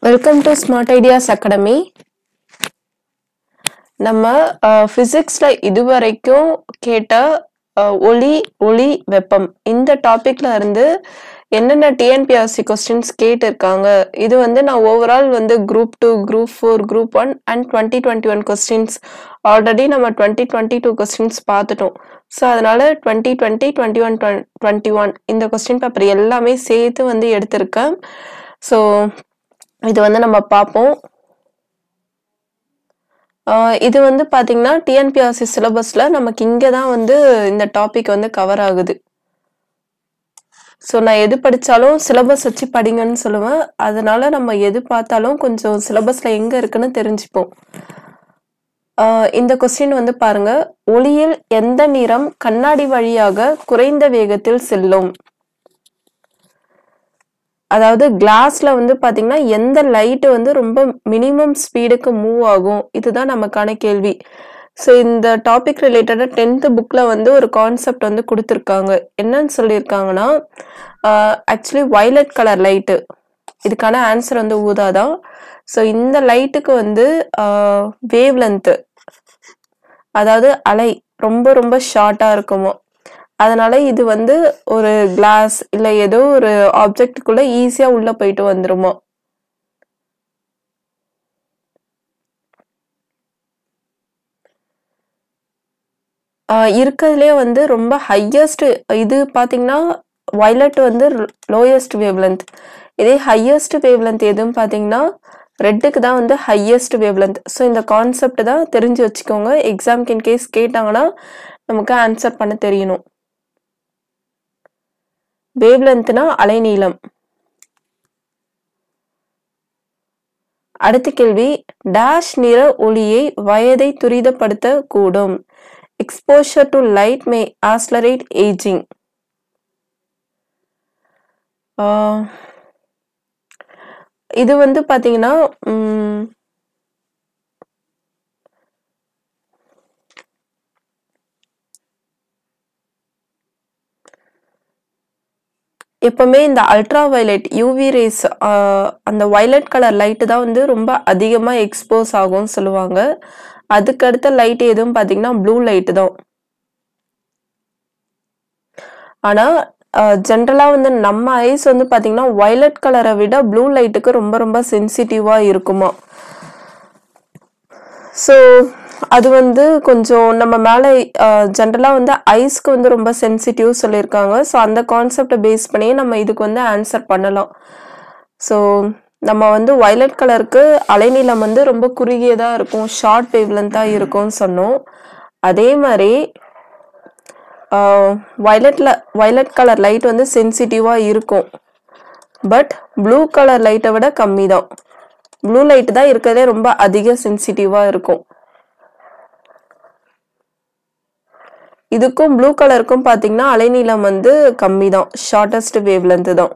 Welcome to Smart Ideas Academy. நம்ம பிசிக்ஸ்ல இதுவரைக்கும் கேட்ட ஒளி வெப்பம் இந்த டாபிக்ல இருந்து என்னென்ன டிஎன்பிஎஸ்சி கொஸ்டின்ஸ் கேட்டிருக்காங்க. இது வந்து நான் ஓவரால் வந்து group 2, group 4, group 1 and 2021 questions already நம்ம 2022 கொஸ்டின்ஸ் பார்த்துட்டோம். ஸோ அதனால 2020, 21 இந்த கொஸ்டின் பேப்பர் எல்லாமே சேர்த்து வந்து எடுத்திருக்கேன். ஸோ இது வந்து நம்ம பார்ப்போம். இது வந்து பாத்தீங்கன்னா டிஎன்பிஎஸ்சி சிலபஸ்ல நமக்கு இங்க தான் வந்து இந்த டாபிக் வந்து கவர் ஆகுது. ஸோ நான் எது படிச்சாலும் சிலபஸ் வச்சு படிங்கன்னு சொல்லுவேன். அதனால நம்ம எது பார்த்தாலும் கொஞ்சம் சிலபஸ்ல எங்க இருக்குன்னு தெரிஞ்சுப்போம். இந்த கொஸ்டின் வந்து பாருங்க, ஒளியில் எந்த நிறம் கண்ணாடி வழியாக குறைந்த வேகத்தில் செல்லும்? அதாவது கிளாஸ்ல வந்து பாத்தீங்கன்னா எந்த லைட் வந்து ரொம்ப மினிமம் ஸ்பீடுக்கு மூவ் ஆகும், இதுதான் நமக்கான கேள்வி. ஸோ இந்த டாபிக் ரிலேட்டடா 10th புக்ல வந்து ஒரு கான்செப்ட் வந்து கொடுத்துருக்காங்க. என்னன்னு சொல்லியிருக்காங்கன்னா, ஆக்சுவலி வயலட் கலர் லைட்டு, இதுக்கான ஆன்சர் வந்து ஊதாதான். ஸோ இந்த லைட்டுக்கு வந்து வேவ் லென்த், அதாவது அலை ரொம்ப ரொம்ப ஷார்ட்டா இருக்குமோ, அதனால இது வந்து ஒரு கிளாஸ் இல்ல ஏதோ ஒரு ஆப்ஜெக்டுக்குள்ள ஈஸியா உள்ள போயிட்டு வந்துருமா. இருக்கிறதுலே வந்து ரொம்ப ஹையஸ்ட் இது பாத்தீங்கன்னா வயலட் வந்து லோயஸ்ட் வேவ் லென்த். இதே ஹையஸ்ட் வேவ் லென்த் எதுன்னு பாத்தீங்கன்னா ரெட்டுக்கு தான் வந்து ஹையஸ்ட் வேவ் லென்த். ஸோ இந்த கான்செப்ட் தான் தெரிஞ்சு வச்சுக்கோங்க. எக்ஸாம்க்கு இன்கேஸ் கேட்டாங்கன்னா நமக்கு ஆன்சர் பண்ண தெரியணும். வேவ் லென்த்னா அலைநீளம். அடுத்த கேள்வி, டேஷ் நிற ஒளியை வயதை துரிதப்படுத்த கூடும். Exposure to light may accelerate ageing. இது வந்து பாத்தீங்கன்னா எப்பவுமே இந்த அல்ட்ரா வயலட் யூவி ரேஸ், அந்த வயலட் கலர் லைட்டு தான் வந்து ரொம்ப அதிகமா எக்ஸ்போஸ் ஆகும்னு சொல்லுவாங்க. அதுக்கு அடுத்த லைட் எதுவும் பாத்தீங்கன்னா ப்ளூ லைட்டு தான். ஆனா ஜென்ரலா வந்து நம்ம ஐஸ் வந்து பாத்தீங்கன்னா வயலட் கலரை விட ப்ளூ லைட்டுக்கு ரொம்ப ரொம்ப சென்சிட்டிவா இருக்குமா. ஸோ அது வந்து கொஞ்சம் நம்ம மேல ஜென்ரலா வந்து ஐஸ்க்கு வந்து ரொம்ப சென்சிட்டிவ் சொல்லியிருக்காங்க. ஸோ அந்த கான்செப்டை பேஸ் பண்ணி நம்ம இதுக்கு வந்து ஆன்சர் பண்ணலாம். ஸோ நம்ம வந்து வயலட் கலருக்கு அலைநீளம் வந்து ரொம்ப குறுகியதா இருக்கும், ஷார்ட் வேவ் லென்த்தா இருக்கும்னு சொன்னோம். அதே மாதிரி வயலட் கலர் லைட் வந்து சென்சிட்டிவா இருக்கும், பட் ப்ளூ கலர் லைட்டை விட கம்மி தான். ப்ளூ லைட் தான் இருக்கிறதே ரொம்ப அதிக சென்சிட்டிவா இருக்கும். இதுக்கும் ப்ளூ கலருக்கும் பாத்தீங்கன்னா அலைநீளம் வந்து கம்மி தான், ஷார்டஸ்ட் வேவ் லென்த் தான்.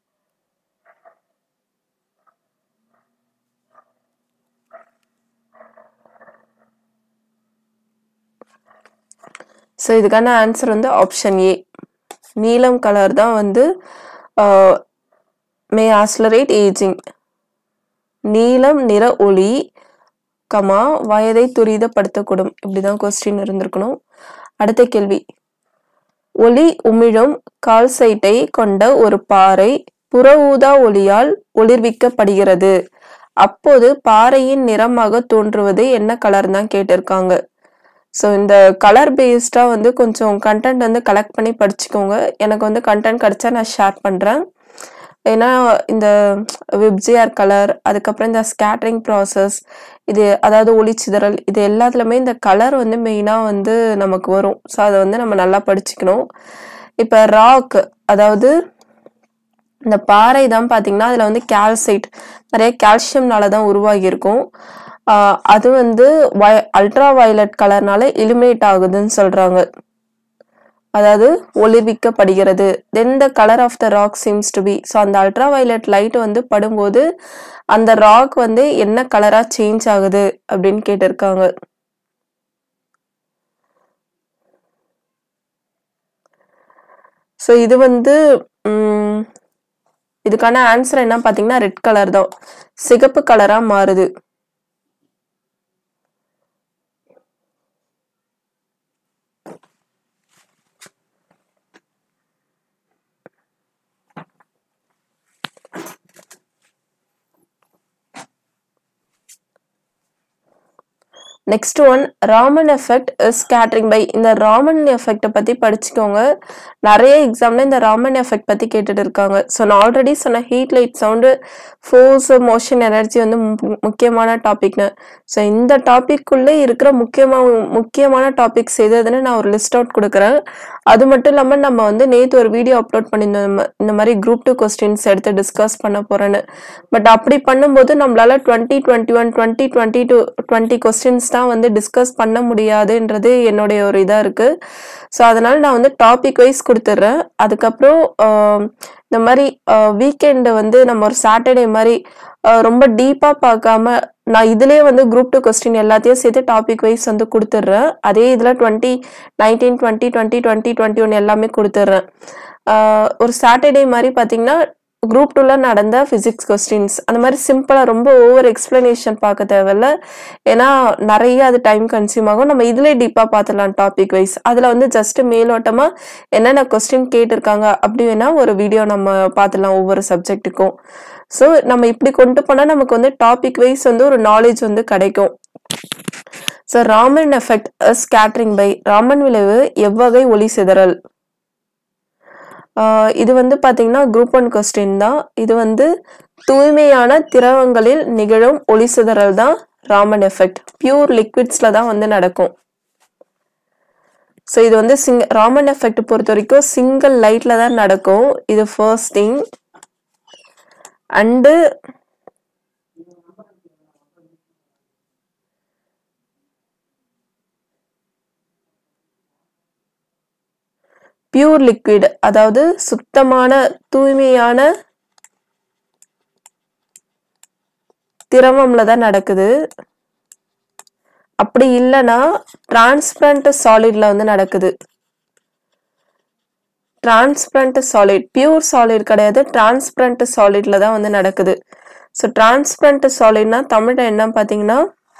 ஸோ இதுக்கான ஆன்சர் வந்து ஆப்ஷன் ஏ, நீலம் கலர் தான் வந்து மே ஆக்ஸலரேட் ஏஜிங். நீலம் நிற ஒளி வயதை துரிதப்படுத்தக்கூடும், இப்படிதான் கொஸ்டின் இருந்திருக்கணும். அடுத்த கேள்வி, ஒளி உமிழும் கால்சைட்டை கொண்ட ஒரு பாறை புற ஊதா ஒளியால் ஒளிர்விக்கப்படுகிறது. அப்போது பாறையின் நிறமாக தோன்றுவது என்ன கலர் தான் கேட்டிருக்காங்க. ஸோ இந்த கலர் பேஸ்டா வந்து கொஞ்சம் கண்டென்ட் வந்து கலெக்ட் பண்ணி படிச்சுக்கோங்க. எனக்கு வந்து கண்டென்ட் கிடைச்சா நான் ஷேர் பண்றேன். ஏன்னா இந்த விப்ஜிஆர் கலர், அதுக்கப்புறம் இந்த ஸ்கேட்டரிங் ப்ராசஸ், இது அதாவது ஒளிச்சிதறல், இது எல்லாத்துலயுமே இந்த கலர் வந்து மெயினா வந்து நமக்கு வரும். ஸோ அதை வந்து நம்ம நல்லா படிச்சுக்கணும். இப்ப ராக், அதாவது இந்த பாறை தான் பாத்தீங்கன்னா அதுல வந்து கால்சைட், நிறைய கால்சியம்னால தான் உருவாகி இருக்கும். அது வந்து அல்ட்ரா வயலட் கலர்னால இலுமினேட் ஆகுதுன்னு சொல்றாங்க, அதாவது ஒளிர்விக்கப்படுகிறது. Then the colour of the rock seems to be. So அந்த அல்ட்ரா வயலட் லைட் வந்து படும்போது அந்த ராக் வந்து என்ன கலரா சேஞ்ச் ஆகுது அப்படின்னு கேட்டிருக்காங்க. ஸோ இது வந்து இதுக்கான ஆன்சர் என்ன பாத்தீங்கன்னா ரெட் கலர் தான், சிகப்பு கலரா மாறுது. Next one, Raman effect is scattering by. இந்த Raman effect பத்தி படிச்சுக்கோங்க. நிறைய எக்ஸாம்ல இந்த Raman effect பத்தி கேட்டுட்டு இருக்காங்க. ஸோ நான் ஆல்ரெடி சொன்ன heat light sound force motion energy வந்து முக்கியமான டாபிக்னு. ஸோ இந்த டாபிக்குள்ளே இருக்கிற முக்கியமான டாபிக்ஸ் எதுன்னு நான் ஒரு லிஸ்ட் அவுட் கொடுக்குறேன். அது மட்டும் இல்லாமல் நம்ம வந்து நேற்று ஒரு வீடியோ அப்லோட் பண்ணியிருந்தோம் இந்த மாதிரி குரூப் 2 கொஸ்டின்ஸ் எடுத்து டிஸ்கஸ் பண்ண போறேன்னு. பட் அப்படி பண்ணும்போது நம்மளால 2021 2020 கொஸ்டின்ஸ் தான் வந்து டிஸ்கஸ் பண்ண முடியாதுன்றது என்னுடைய ஒரு இதா இருக்கு. ஸோ அதனால நான் வந்து டாபிக் வைஸ் கொடுத்துட்றேன். அதுக்கப்புறம் இந்த மாதிரி வீக்கெண்டு வந்து நம்ம ஒரு சாட்டர்டே மாதிரி ரொம்ப டீப்பா பார்க்காம நான் இதுலயே வந்து குரூப் 2 கொஸ்டின் எல்லாத்தையும் சேர்த்து டாபிக் வைஸ் வந்து கொடுத்துட்றேன். அதே இதுல 2019 2020 2021 எல்லாமே கொடுத்துட்றேன். ஒரு சாட்டர்டே மாதிரி பாத்தீங்கன்னா குரூப் 2ல நடந்த பிசிக்ஸ் கொஸ்டின்ஸ் அந்த மாதிரி சிம்பிளா ரொம்ப ஓவர் எக்ஸ்பிளனேஷன் பார்க்க தேவையில்ல. ஏன்னா நிறைய அது டைம் கன்சியூம் ஆகும். நம்ம இதுல டீப்பா பார்த்துடலாம் டாபிக் வைஸ். அதுல வந்து ஜஸ்ட் மேலோட்டமா என்னென்ன கொஸ்டின் கேட்டிருக்காங்க அப்படி வேணா ஒரு வீடியோ நம்ம பார்த்துடலாம் ஒவ்வொரு சப்ஜெக்ட்டுக்கும். ஸோ நம்ம இப்படி கொண்டு போனா நமக்கு வந்து டாபிக் வைஸ் வந்து ஒரு நாலேஜ் வந்து கிடைக்கும். So Raman effect scattering by. Raman விளைவு எவ்வகை ஒளி சிதறல். இது வந்து பாத்தீங்கன்னா குரூப் 1 கொஸ்டின் தான். இது வந்து தூய்மையான திரவங்களில் நிகழும் ஒளி சிதறல் தான் ராமன் எஃபெக்ட். பியூர் லிக்விட்ஸ்ல தான் வந்து நடக்கும். ஸோ இது வந்து ராமன் எஃபெக்ட் பொறுத்த வரைக்கும் சிங்கிள் லைட்ல தான் நடக்கும். இது first thing. And pure liquid அதாவது சுத்தமான தூய்மையான திரவம்ல தான் நடக்குது. அப்படி இல்லைன்னா டிரான்ஸ்பரண்ட் சாலிட்ல வந்து நடக்குது. டிரான்ஸ்பரண்ட் சாலிட் பியூர் சாலிட் கிடையாது, டிரான்ஸ்பரண்ட் சாலிட்ல தான் வந்து நடக்குது. ஸோ டிரான்ஸ்பரண்ட் சாலிட்னா தமிழ்ல என்ன பாத்தீங்கன்னா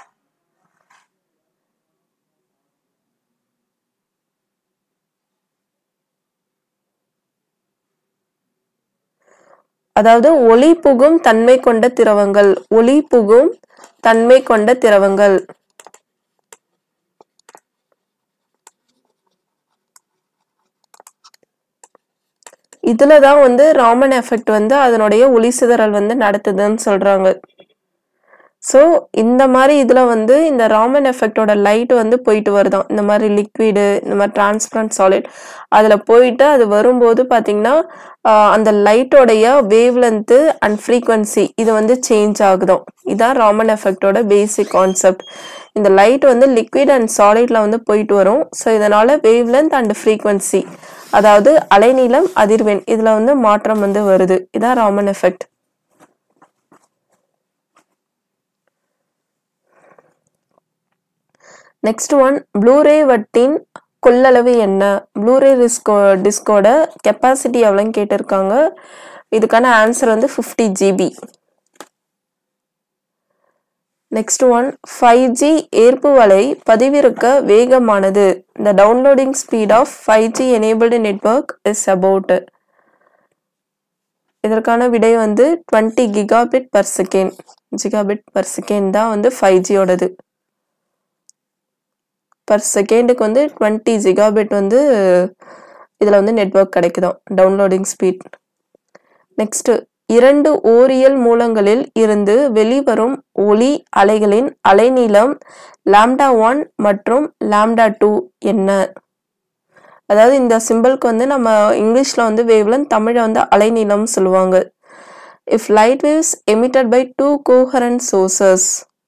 அதாவது ஒளி புகும் தன்மை கொண்ட திரவங்கள். ஒளி புகும் தன்மை கொண்ட திரவங்கள். இதுலதான் வந்து ராமன் எஃபெக்ட் வந்து அதனுடைய ஒளி சிதறல் வந்து நடத்துதுன்னு சொல்றாங்க. ஸோ இந்த மாதிரி இதுல வந்து இந்த ராமன் எஃபெக்டோட லைட் வந்து போயிட்டு வருதான். இந்த மாதிரி லிக்விடு இந்த மாதிரி டிரான்ஸ்பரண்ட் சாலிட் அதுல போயிட்டு அது வரும்போது பாத்தீங்கன்னா அந்த லைட்டோடைய வேவ் லென்த் அண்ட் ஃப்ரீக்வன்சி இது வந்து சேஞ்ச் ஆகுதும். இதான் ராமன் எஃபெக்டோட பேசிக் கான்செப்ட். இந்த லைட் வந்து லிக்விட் அண்ட் சாலிட்ல வந்து போயிட்டு வரும். ஸோ இதனால வேவ் லென்த் அண்ட் ஃப்ரீக்வன்சி அதாவது அலைநீளம் அதிர்வெண் இதுல வந்து மாற்றம் வந்து வருது. இதான் Raman effect. Next one, Blu ray வட்டின் கொள்ளளவு என்ன. ப்ளூரே டிஸ்கோட கெப்பாசிட்டி எவ்வளோன்னு கேட்டிருக்காங்க. இதுக்கான ஆன்சர் வந்து 50 GB. நெக்ஸ்ட் ஒன், 5G ஏற்பு வலை பதிவிறக்க வேகமானது. The downloading speed of 5G enabled network is about. இதற்கான விடை வந்து 20 gigabit per second. Gigabit per second தான் வந்து 5G-யோடது. பர் செகண்டுக்கு வந்து 20 ஜிகாபிட் வந்து இதுல வந்து நெட்வொர்க் கிடைக்குதாம் டவுன்லோடிங் ஸ்பீட். நெக்ஸ்ட், 2 ஓரியல் மூலங்களில் இருந்து வெளிவரும் ஒளி அலைகளின் அலைநீளம் λ1 மற்றும் λ2 என்ன. அதாவது இந்த சிம்பிளுக்கு வந்து நம்ம இங்கிலீஷ்ல வந்து வேவ்லென்த், தமிழ்ல வந்து அலைநீளம் சொல்லுவாங்க. If light waves emitted by 2 coherent sources,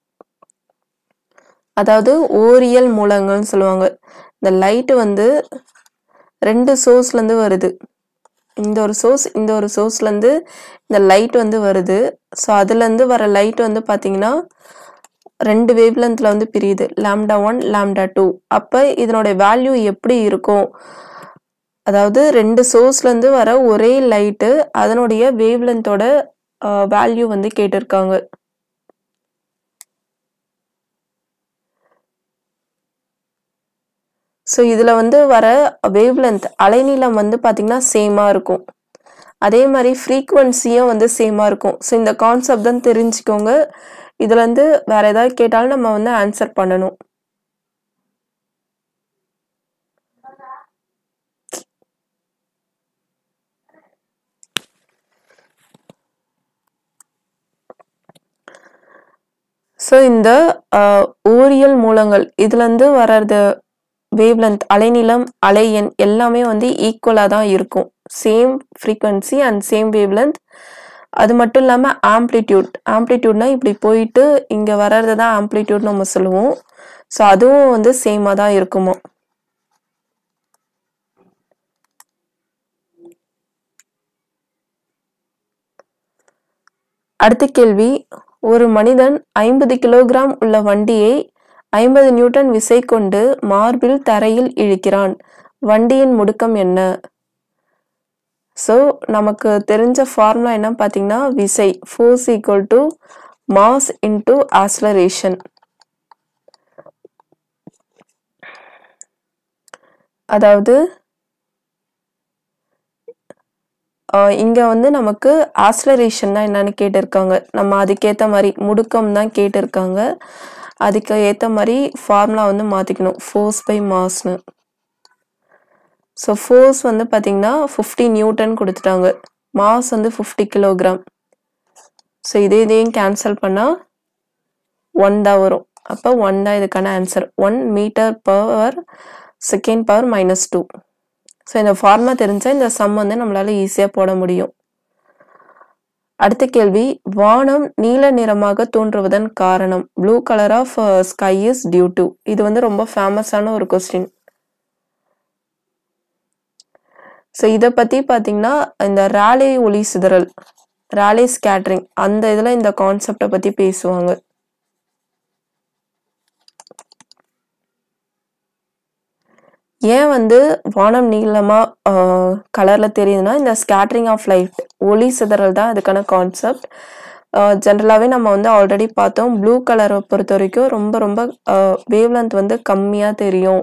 அதாவது ஓரியல் மூலங்கள்னு சொல்லுவாங்க. இந்த லைட் வந்து 2 சோர்ஸ்ல இருந்து வருது. இந்த ஒரு சோர்ஸ்ல இருந்து இந்த லைட் வந்து வருது. ஸோ அதுல இருந்து வர லைட் வந்து பாத்தீங்கன்னா 2 வேவ் லென்த்ல வந்து பிரியுது, λ1 λ2. அப்ப இதனுடைய வேல்யூ எப்படி இருக்கும் அதாவது 2 சோர்ஸ்லேருந்து வர ஒரே லைட்டு அதனுடைய வேவ் லென்த்தோட வேல்யூ வந்து கேட்டிருக்காங்க. ஸோ இதில் வந்து வர வேவ் லென்த் அலைநீளம் வந்து பார்த்திங்கன்னா சேமாக இருக்கும். அதே மாதிரி ஃப்ரீக்குவன்சியும் வந்து சேமாக இருக்கும். ஸோ இந்த கான்செப்ட் தான் தெரிஞ்சுக்கோங்க. இதுலேருந்து வேறு ஏதாவது கேட்டாலும் நம்ம வந்து ஆன்சர் பண்ணணும். ஸோ இந்த ஓரியல் மூலங்கள் இதுலேருந்து வர்றது வேவ் லென்த் அலைநீளம் அலை எண் எல்லாமே வந்து ஈக்குவலாக தான் இருக்கும். Same frequency and same wavelength. அது மட்டும் இல்லாமல் ஆம்ப்ளிடியூட்னா இப்படி போயிட்டு இங்கே வர்றது தான் ஆம்ப்ளிடியூட் நம்ம சொல்லுவோம். ஸோ அதுவும் வந்து சேமாக தான் இருக்குமோ. அடுத்த கேள்வி, ஒரு மனிதன் 50 கிலோகிராம் உள்ள வண்டியை 50 நியூட்டன் விசை கொண்டு மார்பில் தரையில் இழுக்கிறான். வண்டியின் முடுக்கம் என்ன? ஸோ நமக்கு தெரிஞ்ச ஃபார்முலா என்ன பார்த்தீங்கன்னா விசை force equal to mass into acceleration. அதாவது இங்கே வந்து நமக்கு ஆக்ஸலரேஷன்னா என்னன்னு கேட்டிருக்காங்க. நம்ம அதுக்கேற்ற மாதிரி முடுக்கம் தான் கேட்டிருக்காங்க. அதுக்கு ஏற்ற மாதிரி ஃபார்முலா வந்து மாற்றிக்கணும். ஃபோர்ஸ் பை மாஸ்னு. ஸோ ஃபோர்ஸ் வந்து பார்த்திங்கன்னா 50 நியூட்டன் கொடுத்துட்டாங்க. மாஸ் வந்து 50 கிலோகிராம். ஸோ இதையும் கேன்சல் பண்ணால் 1 தான் வரும். அப்போ 1 தான் இதுக்கான answer. 1 metre power second power -2. So இந்த ஃபார்முலா தெரிஞ்சால் இந்த சம் வந்து நம்மளால் ஈஸியாக போட முடியும். அடுத்த கேள்வி, வானம் நீல நிறமாக தோன்றுவதன் காரணம். Blue colour of sky is due to. இது வந்து ரொம்ப ஃபேமஸான ஒரு கொஸ்டின். ஸோ இதை பற்றி பார்த்தீங்கன்னா இந்த ராலே ஒளி சிதறல், ராலே ஸ்கேட்டரிங், அந்த இதில் இந்த கான்செப்டை பற்றி பேசுவாங்க. ஏன் வந்து வானம் நீளமாக கலரில் தெரியுதுன்னா இந்த ஸ்கேட்டரிங் ஆஃப் லைட், ஒளி சிதறல் தான் அதுக்கான கான்செப்ட். ஜென்ரலாகவே நம்ம வந்து ஆல்ரெடி பார்த்தோம். ப்ளூ கலரை பொறுத்த வரைக்கும் ரொம்ப ரொம்ப வேவ் லென்த் வந்து கம்மியாக தெரியும்.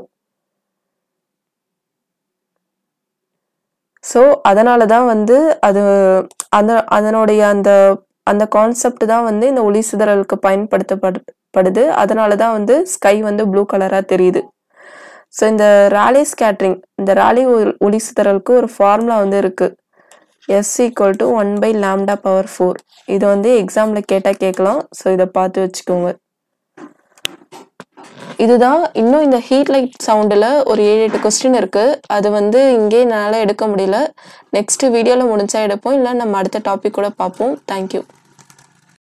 ஸோ அதனால தான் வந்து அது அதனுடைய அந்த கான்செப்ட் தான் வந்து இந்த ஒளி சிதறலுக்கு பயன்படுத்தப்படுது. அதனால தான் வந்து ஸ்கை வந்து ப்ளூ கலராக தெரியுது. ஸோ இந்த ராலே ஸ்கேட்டரிங், இந்த ராலே ஒளி சிதறலுக்கு ஒரு ஃபார்முலா வந்து இருக்குது. S = 1/λ/4. இது வந்து எக்ஸாமில் கேட்டால் கேட்கலாம். ஸோ இதை பார்த்து வச்சுக்கோங்க. இதுதான். இன்னும் இந்த ஹீட் லைட் சவுண்டில் ஒரு 7-8 கொஸ்டின் இருக்குது. அது வந்து இங்கே என்னால் எடுக்க முடியல. நெக்ஸ்ட் வீடியோவில் முடிஞ்சா எடுப்போம். இல்லை நம்ம அடுத்த டாபிக் கூட பார்ப்போம். தேங்க்யூ.